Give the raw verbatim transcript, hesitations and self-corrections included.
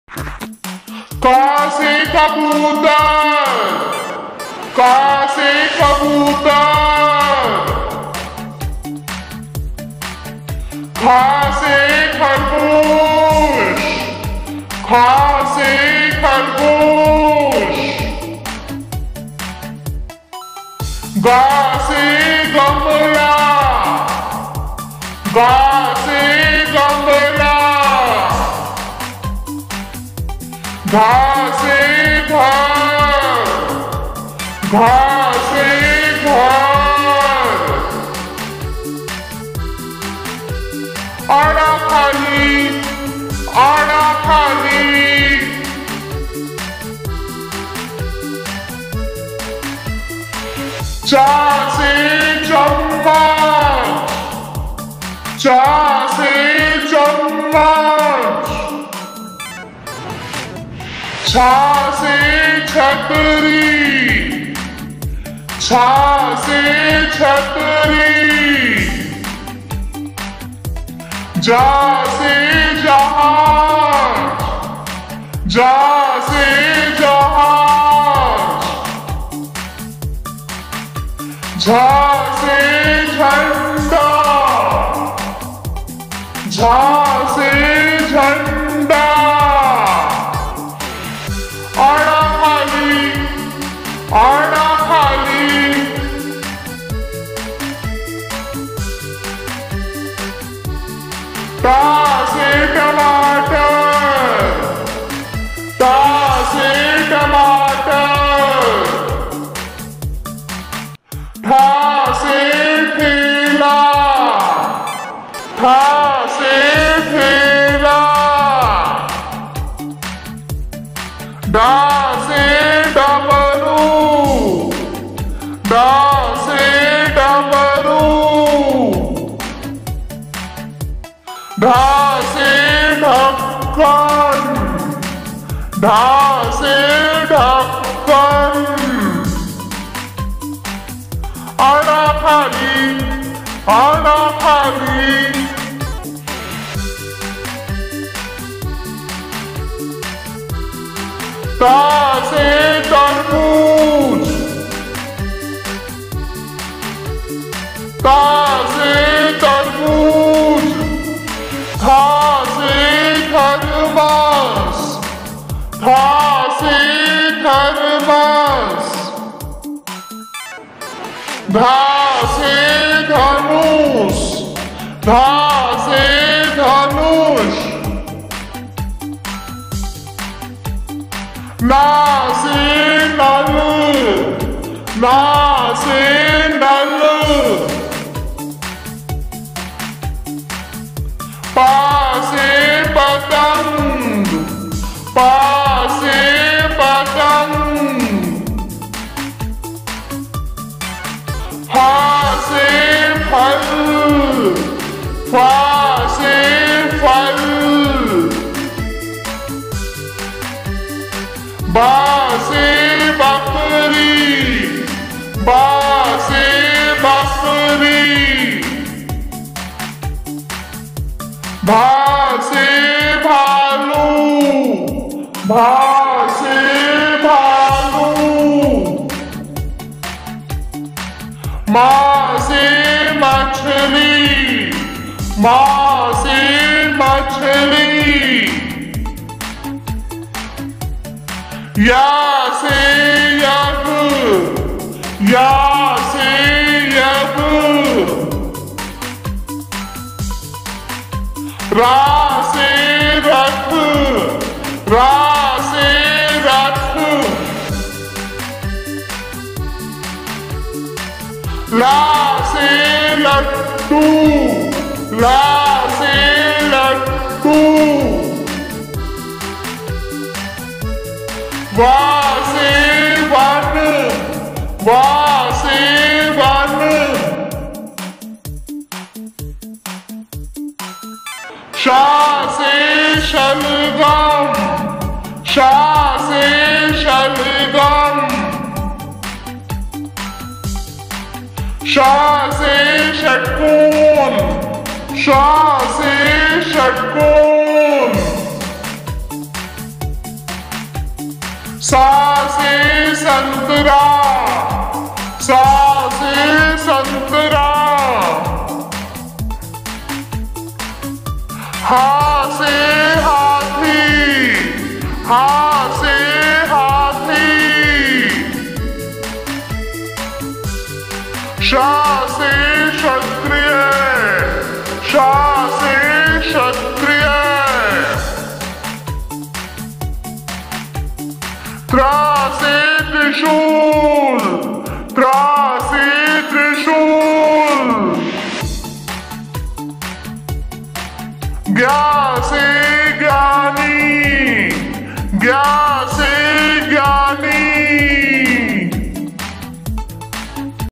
कासे कबूतर, कासे कबूतर, खासे खरगोश, खासे खरगोश, गासे गमला, गासे गमला, घासे घर, घासे घर, आड़ा खाली, आड़ा खाली, चा से चम्मच, चा से चम्मच, छा से छतरी, छा से छतरी, जा से जहाज, जा से जहाज, झा से झंडा, झा से झंडा, आड़ा खाली, आड़ा खाली, ता से टमाटर, ता से टमाटर, ठा से ठेला, ठा से ठेला, डा से डमरू, डा से डमरू, ढा से ढक्कन, ढा से ढक्कन, आड़ा खाली, आड़ा खाली, ता से तरबूज, ता से तरबूज, था से थर्मस, था से थर्मस, धा से धनुष, धा से धनुष, ना से नल, ना से नल, पा से पतंग, पा से पतंग, हा से फल, फा से फल, बा से बकरी, बा से बकरी, भा से भालू, भा से भालू, मा से मछली, मा से मछली, या से यज्ञ, या से यज्ञ, रा से रथ, रा से रथ, ला से लड्डू, ला से लड्डू, वा से वन, वा से वन, शा से शलगम, शा से शलगम, शा से षटकोण, शा से षटकोण, सा से संतरा, सा से संतरा। हा से हाथी, हा से हाथी। शा से क्षत्रिय, शा से क्षत्रिय। त्रा से त्रिशूल, त्रा से त्रिशूल। ज्ञा